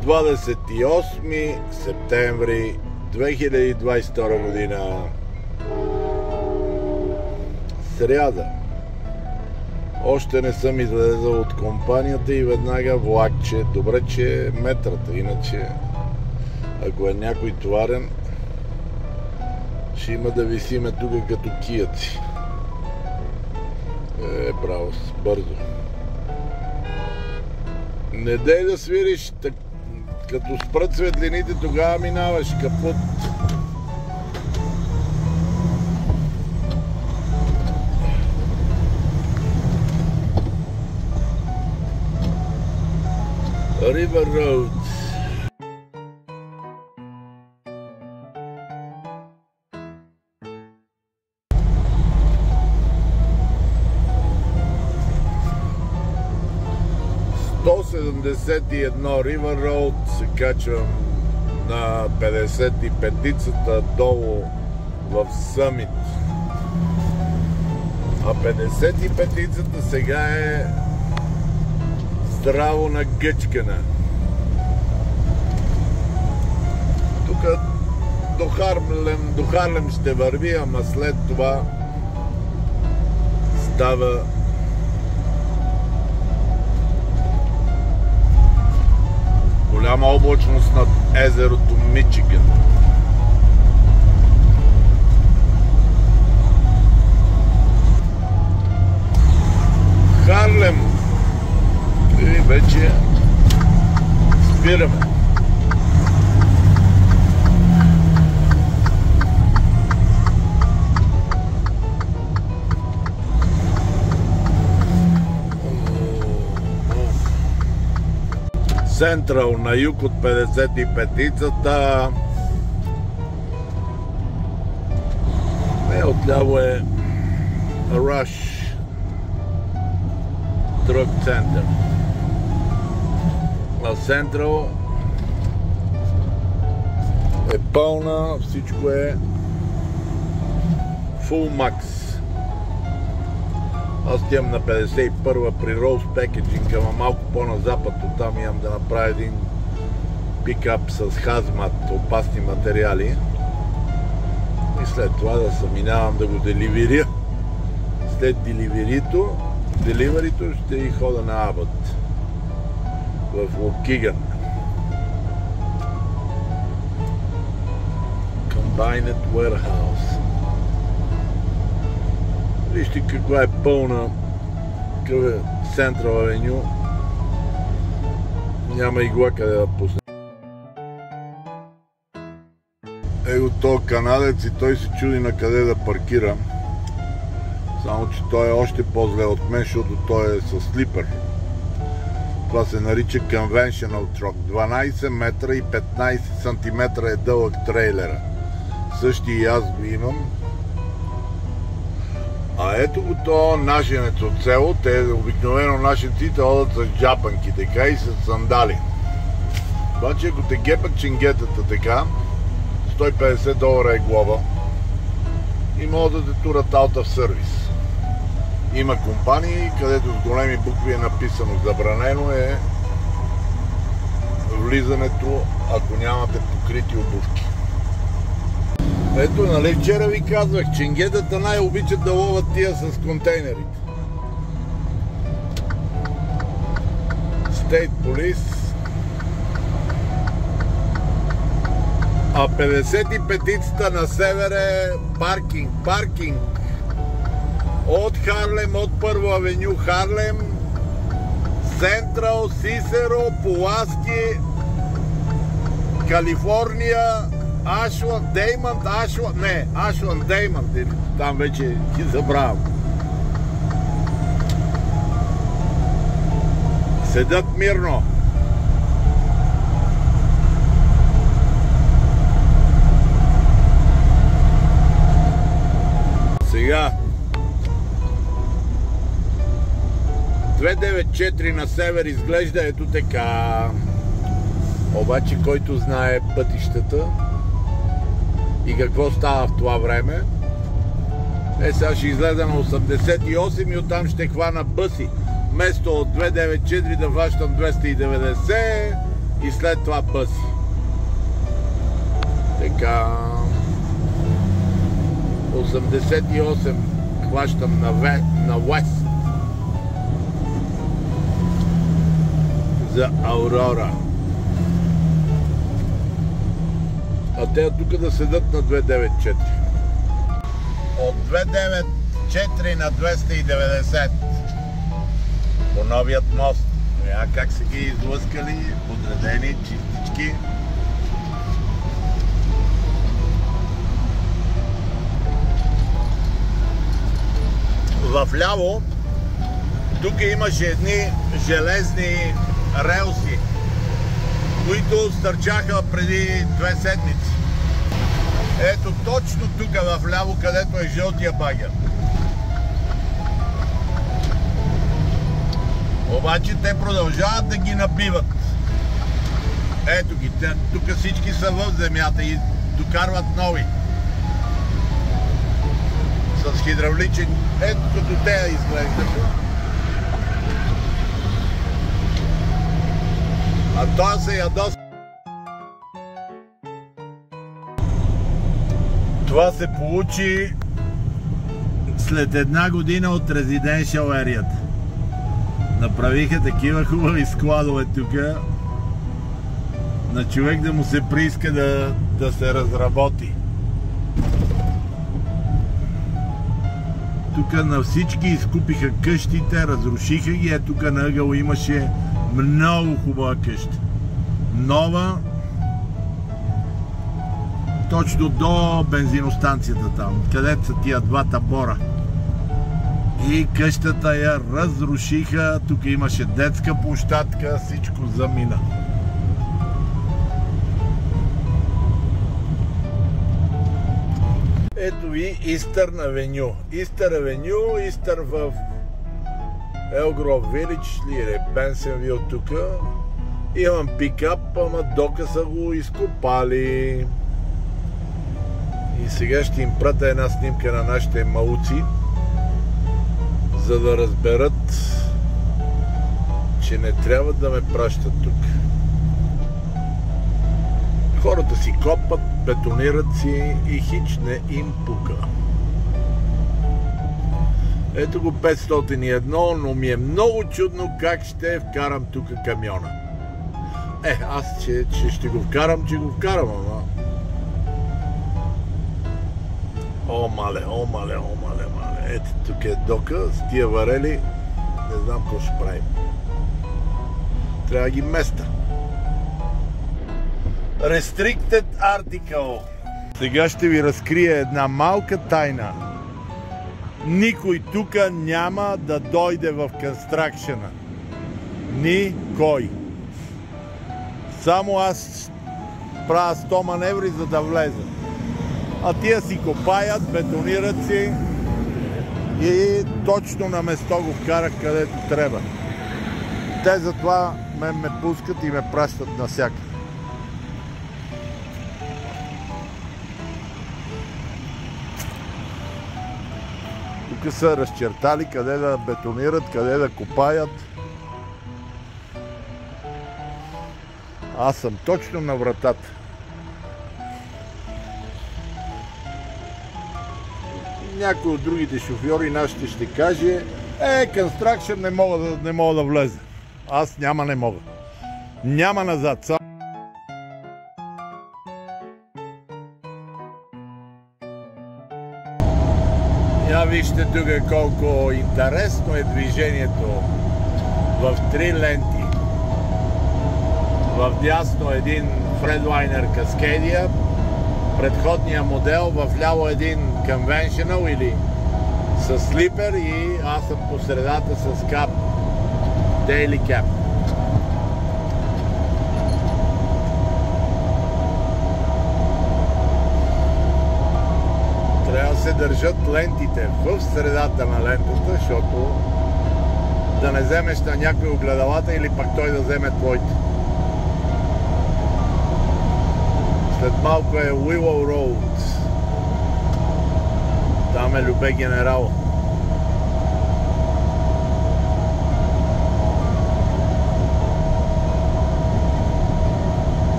28 септември 2022 година, сряда. Още не съм излезъл от компанията и веднага влакче. Добре, че е метрата, иначе ако е някой товарен, ще има да висиме тук като кияци. Браво, бързо. Не дей да свириш, като спрат светлините, тогава минаваш капут. River Road. River Road, се качвам на 55-ицата долу в Съмит. А 55-ицата сега е здраво нагъчкана. Тук до Харлем ще върви, ама след това става голяма облачност над езерото Мичиган. Харлем. И вече спираме. Централ на юг от 55-ицата. Отляво е Rush Drug Center. А Централ е пълна, всичко е Full Max. Аз имам на 51-а при Rose Packaging, ама малко по-на-запад, оттам имам да направя един пикап с хазмат, опасни материали. И след това да се минавам да го деливеря. След деливерито ще и хода на Абът в Локиган. Combined Warehouse. Вижте каква е пълна, какъв е Централ Авеню. Няма игла къде да пусне. Его този канадец и той се чуди на къде да паркира. Само че той е още по-зле от мен, защото той е с слипър. Това се нарича Conventional Truck. 12 метра и 15 см е дълъг трейлера. Същи и аз го имам. А ето го то нашенец от село. Те обикновено нашенците одат с джапанки така и с сандали. Обаче ако те гепат ченгетата така, $150 е глоба и могат да те турат out of service. Има компании, където с големи букви е написано забранено е влизането, ако нямате покрити обувки. Ето, нали вчера ви казвах, ченгетата най-обичат да ловят тия с контейнерите. State Police. А 55-ицата на север е паркинг. От Харлем, от Първо авеню Харлем, Централ, Сисеро, Пуласки, Калифорния, Ашланд, Деймънд, там вече ги забравям. Седят мирно. Сега 294 на север изглежда ето така. Обаче който знае пътищата и какво става в това време, сега ще излезе на 88 и оттам ще хвана бъси. Вместо от 294 да ващам 290 и след това бъси. Така, 88 хващам на Уест за Аурора. А те тук да седат на 294. От 294 на 290 по новият мост. Как са ги излъскали, подредени, чистички. Вляво, тук имаше едни железни релси, които стърчаха преди 2 седмици. Ето точно тук вляво, където е жълтия багер. Обаче те продължават да ги набиват. Ето ги, тук всички са в земята и докарват нови. С хидравличен, ето като те изглеждаха. А той се ядоса. Това се получи след 1 година от Residential Area. Направиха такива хубави складове тук, на човек да му се прииска да се разработи. Тук на всички изкупиха къщите, разрушиха ги. Тук на ъгъл имаше много хубава къща. Нова, точно до бензиностанцията там, където са тия двата бора. И къщата я разрушиха. Тук имаше детска площадка, всичко замина. Ето ви Eastern Avenue. Eastern Avenue, Eastern в Елгров Village или Бенсенвил тук. Имам пикап, ама дока са го изкопали. И сега ще им пратя една снимка на нашите малуци, за да разберат, че не трябва да ме пращат тук. Хората си копат, бетонират си и хич не им пука. Ето го 501, но ми е много чудно как ще вкарам тук камиона. Аз ще го вкарам, ама... О, мале. Ето тук е дока, с тия варели, не знам какво ще правим. Трябва да ги места. Restricted Article. Сега ще ви разкрия една малка тайна. Никой тук няма да дойде в констракшена. Никой. Само аз правя 100 маневри, за да влеза. А тия си копаят, бетонират си и точно на место го вкарах където трябва. Те затова ме пускат и ме пращат навсякъде. Тук са разчертали къде да бетонират, къде да копаят. Аз съм точно на вратата. Някой от другите шофьори нашите ще каже: констракшън не мога да влезе. Аз не мога. Няма назад. Я вижте тук колко интересно е движението в 3 ленти. Вдясно един Fredliner Cascadia, предходния модел, вляво един Conventional или с слипер и аз съм по средата с кап, Daily Cap. Трябва да се държат лентите в средата на лентата, защото да не вземеш на някой огледалата или пък той да вземе твоите. След малко е Willow Road. Там е Любе Генерал.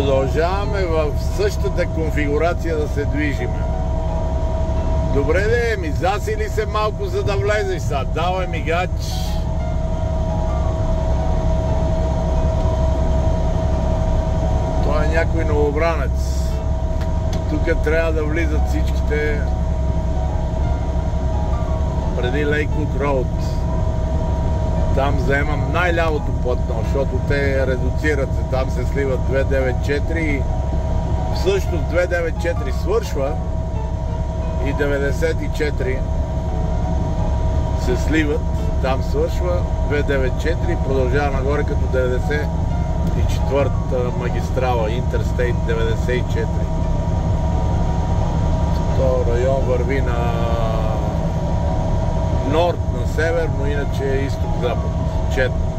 продължаваме в същата конфигурация да се движиме. Добре де, ми засили се малко, за да влезеш сега. Давай мигач. Той е някой новобранец. Тук трябва да влизат всичките преди Lakewood Road. Там заемам най-лявото платно, защото те редуцират се, там се сливат 294 и всъщност 294 свършва и 94 се сливат, там свършва 294 и продължава нагоре като 94-та магистрала, Interstate 94. То район върви на норд, на север, но иначе е изток-запад.